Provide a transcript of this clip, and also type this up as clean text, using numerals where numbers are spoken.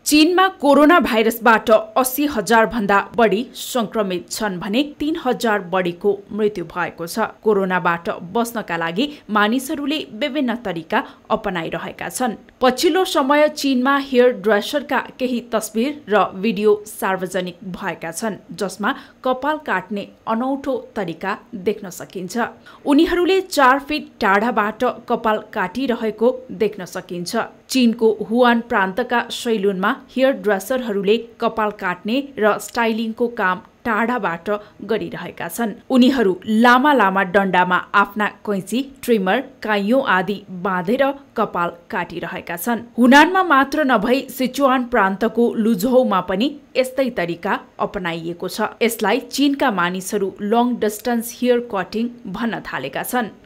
चीनमा कोरोना भाइरसबाट 80,000 भन्दा बढी संक्रमित छन् भने 3,000 बढीको मृत्यु भएको छ। कोरोनाबाट बस्नका लागि मानिसहरूले विभिन्न तरिका अपनाइरहेका छन्। पछिल्लो समय चीनमा हेयर ड्रेसरका केही तस्बिर र भिडियो सार्वजनिक भएका छन् जसमा कपाल काट्ने अनौठो तरिका देख्न सकिन्छ। उनीहरूले 4 फिट टाढाबाट कपाल काटिरहेको देख्न सकिन्छ। चीनको हुआन प्रान्तका सैलुनमा हेयर ड्रेसरहरूले कपाल काट्ने र स्टाइलिङको काम टाढाबाट गरिरहेका छन्। उनीहरू लामा लामा डन्डामा आफ्ना कैँची, ट्रिमर, काइयो आदि बाँधेर कपाल काटिरहेका छन्। हुनानमा मात्र नभई सिचुआन प्रान्तको लुझौमा पनि यस्तै तरिका अपनाइएको छ। यसलाई चीनका मानिसहरू लङ डिस्टेन्स हेयर कटिङ भन्न थालेका छन्।